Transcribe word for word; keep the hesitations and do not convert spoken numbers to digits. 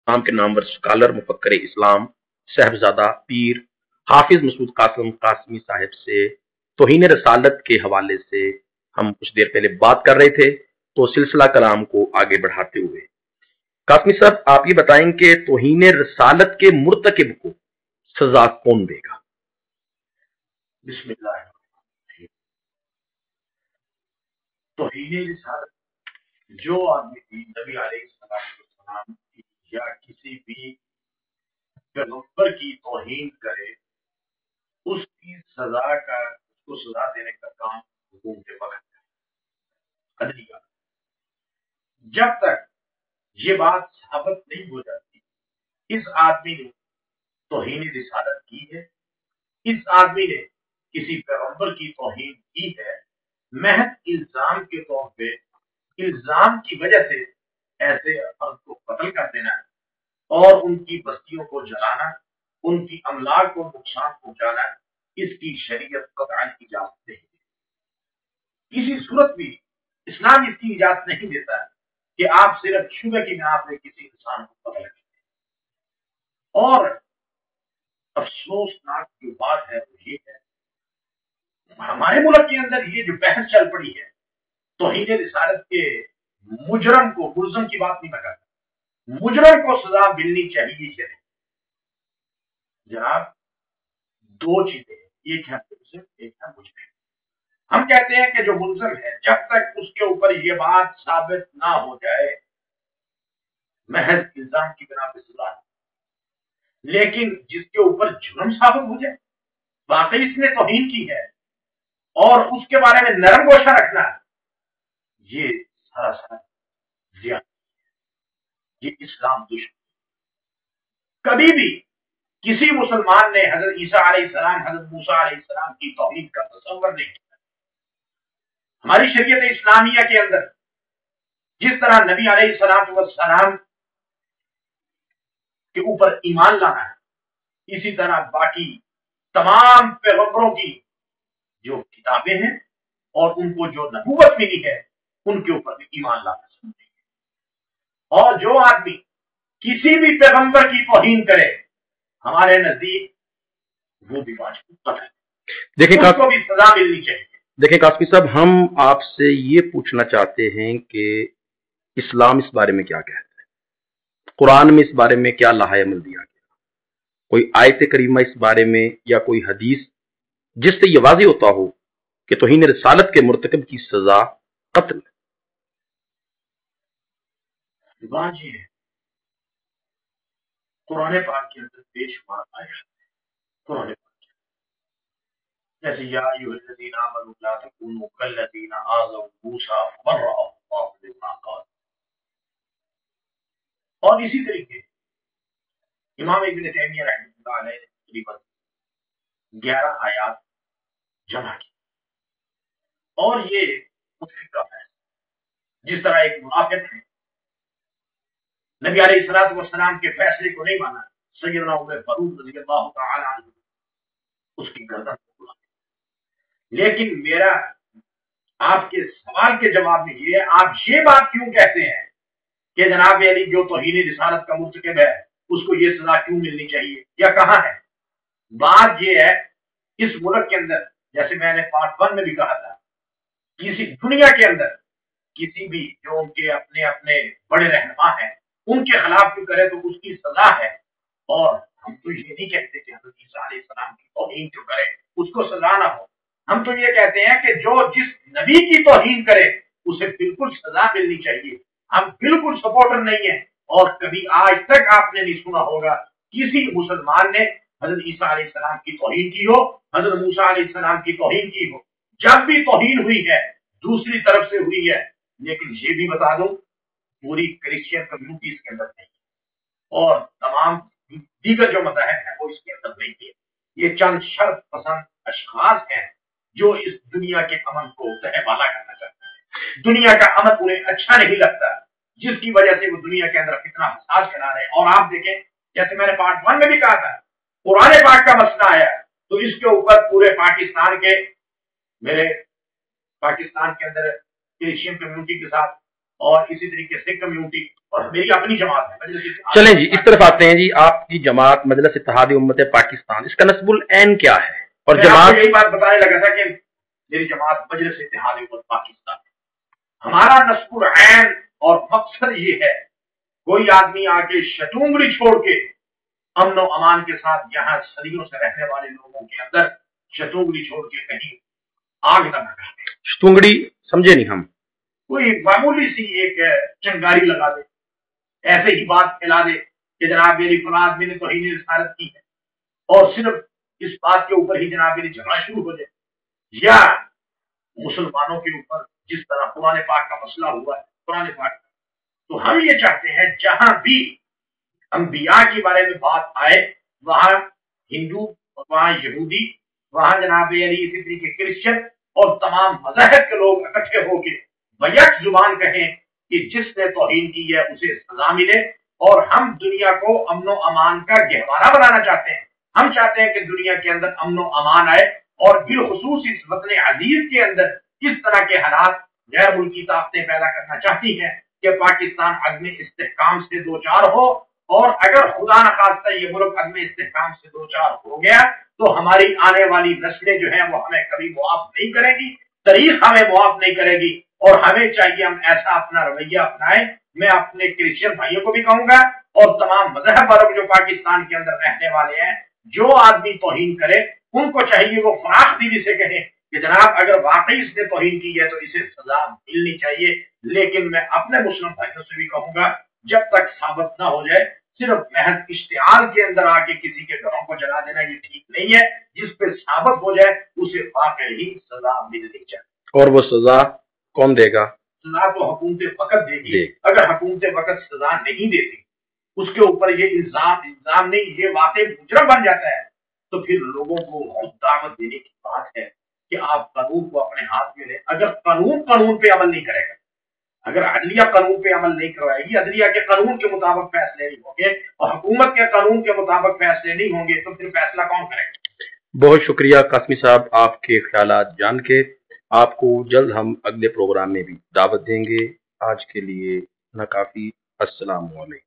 नाम के नामवर स्कॉलर मुफक्कर इस्लाम साहबजादा पीर हाफिज मसूद कासिम कासमी साहब से तौहीन रसालत के हवाले से हम कुछ देर पहले बात कर रहे थे, तो सिलसिला कलाम को आगे बढ़ाते हुए कासमी साहब आप ये बताएं कि तौहीन रसालत के मुर्तकिब को सजा कौन देगा? बिस्मिल्लाह। तौहीन रसालत जो आदमी भी नबी अलैहिस्सलाम की या किसी भी पैगंबर की तौहीन करे, उसकी सजा का उसको सजा देने का काम हुकूमत वक्त है, अदलिया। जब तक ये बात साबित नहीं हो जाती इस आदमी ने तौहीन रिसालत की है, इस आदमी ने किसी पैगंबर की तौहीन की है, महज इल्जाम के तौर पे, इल्जाम की वजह से ऐसे अफराद को कत्ल कर देना और उनकी बस्तियों को जलाना, उनकी अमलाक को नुकसान पहुंचाना, इसकी शरीयत कतई इजाजत नहीं देती। किसी सूरत भी इस्लाम इसकी इजाजत नहीं देता है कि आप सिर्फ शुबह की बिना पे किसी इंसान को कत्ल करें। और अफसोसनाक जो बात है वो ये है, हमारे मुल्क के अंदर ये जो बहस चल पड़ी है तौहीन रिसालत के मुजरम को, मुलजम की बात नहीं मैं करता, मुजरम को सजा मिलनी चाहिए या नहीं। जनाब, दो चीजें, एक है मुलजिम, एक है मुजरिम। हम कहते हैं कि जो मुलजिम है जब तक उसके ऊपर ये बात साबित ना हो जाए, महज इल्जाम की बिना पे सजा है, लेकिन जिसके ऊपर जुर्म साबित हो जाए, वाकई इसने तौहीन की है और उसके बारे में नरम गोशा रखना, ये सारा सारा जिया, ये इस्लाम दुश्मन। कभी भी किसी मुसलमान ने हजरत ईसा अलैहिस्सलाम, हजरत मूसा अलैहिस्सलाम की तौहीन का तसव्वुर नहीं किया। हमारी शरीयत इस्लामिया के अंदर जिस तरह नबी अलैहिस्सलाम के ऊपर ईमान लाना है, इसी तरह बाकी तमाम पैगंबरों की जो किताबें हैं और उनको जो नबूवत मिली है उनके ऊपर भी ईमान लाना चाहिए। और जो आदमी किसी भी पैगंबर की तौहीन करे, हमारे नजदीक वो भी वाजिब है, देखिए उसको भी सजा मिलनी चाहिए। देखिए कासमी साहब, हम आपसे ये पूछना चाहते हैं कि इस्लाम इस बारे में क्या कहता है, कुरान में इस बारे में क्या लाहा अमल दिया गया, कोई आयत करीमा इस बारे में या कोई हदीस जिससे ये वाज़ेह होता हो कि तौहीन रिसालत के मुर्तकिब की सजा कत्ल है? वाजिब है, कुरान पाक के अंदर बेशुमार आया है। कुरान पाक जैसे या अय्युहल्लज़ीना आमनू ला तकूनू कल्लज़ीना आज़व मूसा फबर्रअहु मिम्मा क़ाल। और इसी तरीके इमाम इब्न तैमिया रहमतुल्लाह अलैह ने तकरीबन ग्यारह आयात जमा की और ये मुतफिका है। जिस तरह एक मुनाफिक है, नबी अलैहिस्सलातु वस्सलाम के फैसले को नहीं माना, सय्यदना उमर फारूक रज़ियल्लाहु तआला अन्हु उसकी गर्दन को उड़ा। लेकिन मेरा आपके सवाल के जवाब में ये, आप ये बात क्यों कहते हैं कि जनाब अली जो तौहीन रिसालत का मुर्तकिब है उसको ये सजा क्यों मिलनी चाहिए या कहां है? बात ये है, इस मुल्क के अंदर, जैसे मैंने पार्ट वन में भी कहा था, किसी दुनिया के अंदर किसी भी जो उनके अपने अपने बड़े रहनुमा हैं उनके खिलाफ भी करे तो उसकी सजा है। और हम तो ये नहीं कहते कि हज़रत ईसा अलैहिस्सलाम की तौहीन जो करे उसको सजा ना हो, हम तो ये कहते हैं कि जो जिस नबी की तौहीन करे उसे बिल्कुल सजा मिलनी चाहिए। हम बिल्कुल सपोर्टर नहीं है और कभी आज तक आपने नहीं सुना होगा किसी मुसलमान ने हज़रत ईसा अलैहिस्सलाम की तौहीन की हो, हज़रत मूसा अलैहिस्सलाम की तौहीन की हो। जब भी तौहीन हुई है दूसरी तरफ से हुई है, लेकिन ये भी बता दो पूरी क्रिश्चियन कम्युनिटी इसके अंदर नहीं है और तमाम दीगर जो मज़ाहिब है वो इसके अंदर नहीं है। ये चंद शर्त पसंद अशखास हैं जो इस दुनिया के अमन को तहवाला करना चाहते हैं। दुनिया का अमन उन्हें अच्छा नहीं लगता, जिसकी वजह से वो दुनिया के अंदर कितना फसाद फैला रहे हैं। और आप देखें, जैसे मैंने पार्ट वन में भी कहा था, कुरान पाक का मसला आया तो इसके ऊपर पूरे पाकिस्तान के, मेरे पाकिस्तान के अंदर क्रिश्चियन कम्युनिटी के साथ और इसी तरीके से कम्युनिटी और मेरी अपनी जमात है मजलिस इत्तेहाद। चलें जी, इस तरफ आते हैं जी। आपकी जमात मजलिस इत्तेहाद उम्मत पाकिस्तान, इसका नस्बुल ऐन क्या है? और जमात यही बात बताने लगा था कि मेरी जमात मजलिस इत्तेहाद उम्मत पाकिस्तान, हमारा नस्बुल ऐन और मकसद ये है, कोई आदमी आके शतुंगड़ी छोड़ के अमन और अमान के साथ यहाँ सदियों से रहने वाले लोगों के अंदर शतुंगड़ी छोड़ के कहीं आग न लगा दे। शतुंगड़ी समझे नहीं हम? कोई मामूली सी एक चिंगारी लगा दे, ऐसे ही बात फैला दे कि जनाब मेरी फलां आदमी ने तौहीन रिसालत की है, और सिर्फ इस बात के ऊपर ही जनाब मेरी झगड़ा शुरू हो जाए। या मुसलमानों के ऊपर जिस तरह कुरान पाक का मसला हुआ है, कुरान पाक का, तो हम ये चाहते हैं जहां भी अंबिया के बारे में बात आए वहां हिंदू, वहां यहूदी, वहां जनाब अली इसी तरीके क्रिश्चियन और तमाम मज़हब के लोग इकट्ठे होके बैक जुबान कहें कि जिसने तौहीन की है उसे सजा मिले। और हम दुनिया को अमनो अमान का गहवारा बनाना चाहते हैं। हम चाहते हैं कि दुनिया के अंदर अमनो अमान आए, और बिलखुसूस इस वतन अजीज के अंदर इस तरह के हालात गैर मुल्की ताकतें पैदा करना चाहती हैं कि पाकिस्तान अज़्म इस्तेहकाम से दो चार हो, और अगर खुदा न खास्ता ये मुल्क अज़्म इस्तेहकाम से दो चार हो गया तो हमारी आने वाली नस्लें जो हैं वो हमें कभी मुआफ नहीं करेगी, तारीख हमें मुआफ नहीं करेगी। और हमें चाहिए हम ऐसा अपना रवैया अपनाएं। मैं अपने क्रिश्चियन भाइयों को भी कहूंगा और तमाम मजहब वालों जो पाकिस्तान के अंदर रहने वाले हैं, जो आदमी तौहीन करे उनको चाहिए वो फराख दिली से कहे कि जनाब अगर वाकई इसने तौहीन की है तो इसे सजा मिलनी चाहिए। लेकिन मैं अपने मुस्लिम भाइयों से भी कहूंगा, जब तक साबित ना हो जाए, सिर्फ महज इश्तिहार के अंदर आके किसी के घरों को जला देना ये ठीक नहीं है। जिस पे साबित हो जाए उसे वाकई ही सजा मिलनी चाहिए। और वो सजा कौन देगा? सजा तो हुकूमत वक्त देगी। अगर हुकूमत वक्त सजा नहीं देती, उसके ऊपर ये इल्जाम इल्जाम नहीं, ये वाकई मुजरम बन जाता है, तो फिर लोगों को बहुत दावत देने की बात है कि आप कानून को अपने हाथ में लें। अगर कानून कानून पे अमल नहीं करेगा, अगर अदलिया कानून पे अमल नहीं करवाएगी, अदलिया के कानून के मुताबिक फैसले नहीं होंगे और हुकूमत के कानून के मुताबिक फैसले नहीं होंगे, तो फिर फैसला कौन करेगा? बहुत शुक्रिया कासमी साहब, आपके ख्यालात जान के। आपको जल्द हम अगले प्रोग्राम में भी दावत देंगे। आज के लिए ना काफी। अस्सलाम वालेकुम।